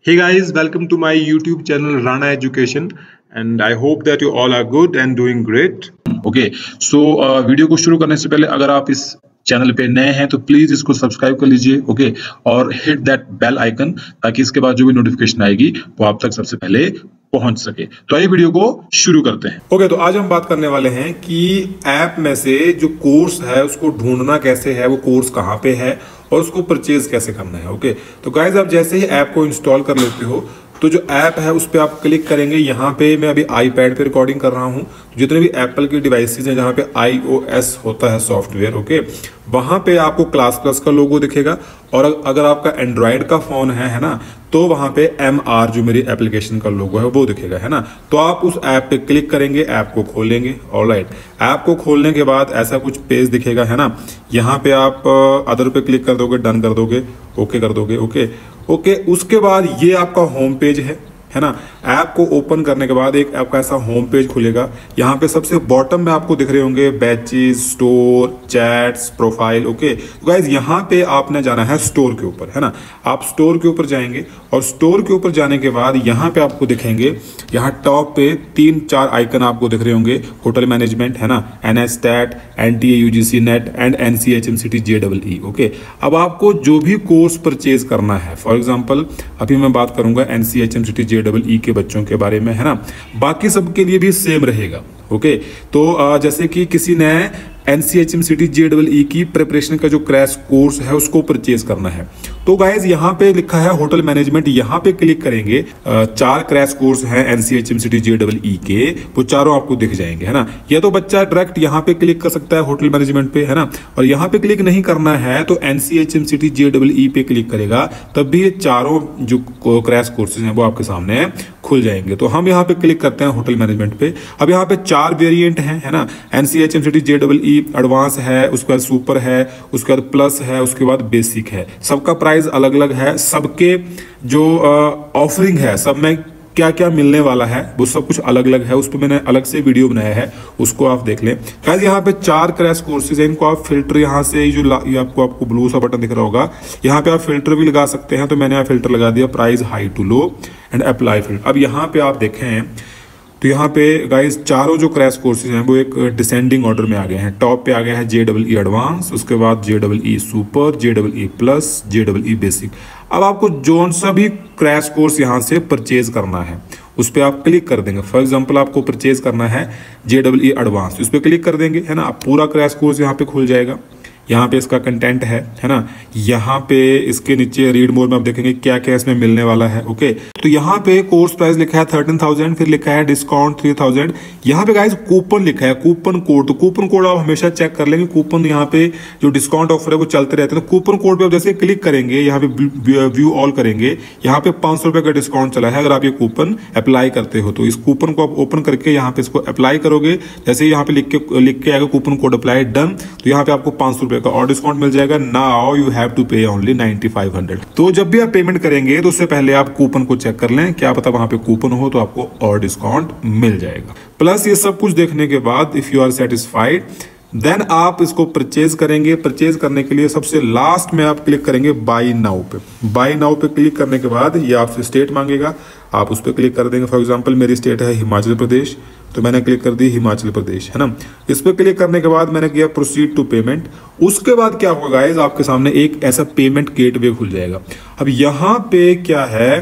Hey guys, welcome to my YouTube channel Rana Education and I hope that you all are good and doing great. Okay, so video को शुरू करने से पहले अगर आप इस चैनल पे नए हैं तो प्लीज इसको सब्सक्राइब कर लीजिए, ओके, और हिट दैट बेल आइकन ताकि इसके बाद जो भी नोटिफिकेशन आएगी वो आप तक सबसे पहले पहुंच सके। तो आइए वीडियो को शुरू करते हैं। ओके, तो आज हम बात करने वाले हैं कि ऐप में से जो कोर्स है उसको ढूंढना कैसे है, वो कोर्स कहाँ पे है और उसको परचेज कैसे करना है। ओके, तो गाइज आप जैसे ही ऐप को इंस्टॉल कर लेते हो तो जो ऐप है उस पर आप क्लिक करेंगे। यहाँ पे मैं अभी आईपैड पे रिकॉर्डिंग कर रहा हूँ। जितने भी एप्पल की डिवाइसेज हैं जहाँ पे iOS होता है सॉफ्टवेयर, ओके, वहां पे आपको क्लास प्लस का लोगो दिखेगा। और अगर आपका एंड्रॉयड का फोन है ना, तो वहां पे MR जो मेरी एप्लीकेशन का लोगो है वो दिखेगा, है ना। तो आप उस ऐप पे क्लिक करेंगे, ऐप को खोलेंगे। ऑलराइट, ऐप को खोलने के बाद ऐसा कुछ पेज दिखेगा, है ना। यहाँ पे आप अदर पे क्लिक कर दोगे, डन कर दोगे, ओके कर दोगे, ओके। उसके बाद ये आपका होम पेज है ना। ऐप को ओपन करने के बाद एक आपका ऐसा होम पेज खुलेगा। यहाँ पे सबसे बॉटम में आपको दिख रहे होंगे batches, store, chats, profile, okay. तो गाइज यहाँ पे आपने जाना है स्टोर के ऊपर, है ना। आप स्टोर के ऊपर जाएंगे और स्टोर के ऊपर जाने के बाद यहाँ पे आपको दिखेंगे, यहाँ टॉप पे 3-4 आइकन आपको दिख रहे होंगे। होटल मैनेजमेंट, है ना, NSTAT, NTA UGC net and NCHMCT JEE, okay. अब आपको जो भी कोर्स परचेज करना है, फॉर एग्जाम्पल अभी मैं बात करूंगा NCHMCT JEE के बच्चों के बारे में, है ना। बाकी सबके लिए भी सेम रहेगा, ओके। तो जैसे कि किसी ने NCHMCT JEE की प्रिपरेशन का जो क्रैश कोर्स है उसको परचेज करना है, तो गाइज यहाँ पे लिखा है होटल मैनेजमेंट। यहाँ पे क्लिक करेंगे, 4 क्रैश कोर्स हैं NCHMCT JEE के, वो चारों आपको दिख जाएंगे, है ना। या तो बच्चा डायरेक्ट यहाँ पे क्लिक कर सकता है होटल मैनेजमेंट पे, है ना। और यहाँ पे क्लिक नहीं करना है तो NCHMCT JEE पे क्लिक करेगा, तब भी ये चारों जो क्रैश कोर्सेज हैं वो आपके सामने खुल जाएंगे। तो हम यहाँ पे क्लिक करते हैं होटल मैनेजमेंट पे। अब यहाँ पे 4 वेरिएंट हैं, है ना। NCHMCT JEE एडवांस है, उसके बाद सुपर है, उसके बाद प्लस है, उसके बाद बेसिक है। सबका प्राइस अलग अलग है, सबके जो ऑफरिंग है, सब में क्या क्या मिलने वाला है वो सब कुछ अलग अलग है। उस पर मैंने अलग से वीडियो बनाया है, उसको आप देख लें। गाइस यहाँ पे 4 क्रैश कोर्सेज हैं, इनको आप फिल्टर यहाँ से जो ये आपको ब्लू सा बटन दिख रहा होगा, यहाँ पे आप फिल्टर भी लगा सकते हैं। तो मैंने यहाँ फिल्टर लगा दिया, price high to low and apply filter. अब यहाँ पे आप देखें तो यहाँ पे गाइस चारों जो क्रैश कोर्सेज हैं वो एक डिसेंडिंग ऑर्डर में आ गए हैं। टॉप पे आ गया है JEE एडवांस, उसके बाद JEE super, JEE plus, JEE basic. अब आपको जो सा भी क्रैश कोर्स यहाँ से परचेज करना है उस पर आप क्लिक कर देंगे। फॉर एग्जांपल आपको परचेज करना है JEE एडवांस, उस पर क्लिक कर देंगे, है ना। आप पूरा क्रैश कोर्स यहाँ पे खुल जाएगा। यहाँ पे इसका कंटेंट है ना। यहाँ पे इसके नीचे रीड मोर में आप देखेंगे क्या क्या इसमें मिलने वाला है, ओके। तो यहाँ पे कोर्स प्राइस लिखा है 13,000, फिर लिखा है डिस्काउंट 3,000। यहाँ पे गाइस कूपन लिखा है, कूपन कोड। तो कूपन कोड आप हमेशा चेक कर लेंगे। कूपन यहाँ पे जो डिस्काउंट ऑफर है वो चलते रहते हैं। तो कूपन कोड पे आप जैसे क्लिक करेंगे, यहाँ पे व्यू ऑल करेंगे, यहाँ पे 500 रुपए का डिस्काउंट चला है अगर आप ये कूपन अप्लाई करते हो। तो इस कूपन को आप ओपन करके यहाँ पे इसको अप्लाई करोगे। जैसे ही यहाँ पे लिख के आएगा कूपन कोड अप्लाई डन, तो यहाँ पे आपको 500 रुपए का और डिस्काउंट मिल जाएगा। Now you have to pay only 9500। तो जब भी आप पेमेंट करेंगे तो उससे पहले आप कूपन को चेक कर लें, क्या पता वहां पे कूपन हो तो आपको और डिस्काउंट मिल जाएगा। प्लस ये सब कुछ देखने के बाद if you are satisfied then आप इसको परचेज करेंगे। परचेज करने के लिए सबसे लास्ट में आप क्लिक करेंगे बाई नाउ पे। बाई नाउ पे क्लिक करने के बाद ये आपसे स्टेट मांगेगा, आप उस पर क्लिक कर देंगे। फॉर एग्जांपल मेरी स्टेट है हिमाचल प्रदेश, तो मैंने क्लिक कर दी हिमाचल प्रदेश, है ना। इस पर क्लिक करने के बाद मैंने किया प्रोसीड टू पेमेंट। उसके बाद क्या होगा गाइस, आपके सामने एक ऐसा पेमेंट गेटवे खुल जाएगा। अब यहाँ पे क्या है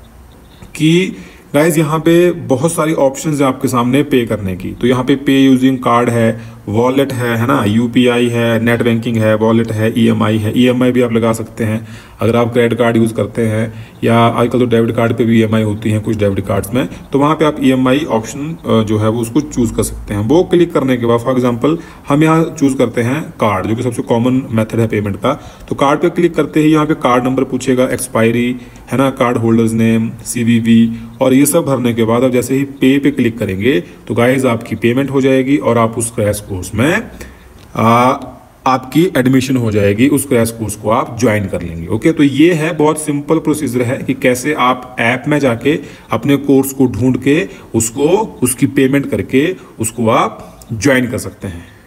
कि गाइज यहाँ पे बहुत सारी ऑप्शंस है आपके सामने पे करने की। तो यहाँ पे पे यूजिंग कार्ड है, वॉलेट है ना, UPI है, नेट बैंकिंग है, वॉलेट है, EMI है। EMI भी आप लगा सकते हैं अगर आप क्रेडिट कार्ड यूज करते हैं, या आजकल तो डेबिट कार्ड पे भी EMI होती है कुछ डेबिट कार्ड्स में। तो वहाँ पे आप EMI ऑप्शन जो है वो उसको चूज कर सकते हैं। वो क्लिक करने के बाद फॉर एग्जाम्पल हम यहाँ चूज करते हैं कार्ड, जो कि सबसे कॉमन मेथड है पेमेंट का। तो कार्ड पे क्लिक करते ही यहाँ पे कार्ड नंबर पूछेगा, एक्सपायरी, है ना, कार्ड होल्डर्स नेम, CVV, और ये सब भरने के बाद अब जैसे ही पे क्लिक करेंगे तो गाइज आपकी पेमेंट हो जाएगी और आप उस क्रैश कोर्स में आपकी एडमिशन हो जाएगी। उस क्रैश कोर्स को आप ज्वाइन कर लेंगे, ओके। तो ये है, बहुत सिंपल प्रोसीजर है कि कैसे आप ऐप में जाके अपने कोर्स को ढूंढ के उसकी पेमेंट करके उसको आप ज्वाइन कर सकते हैं।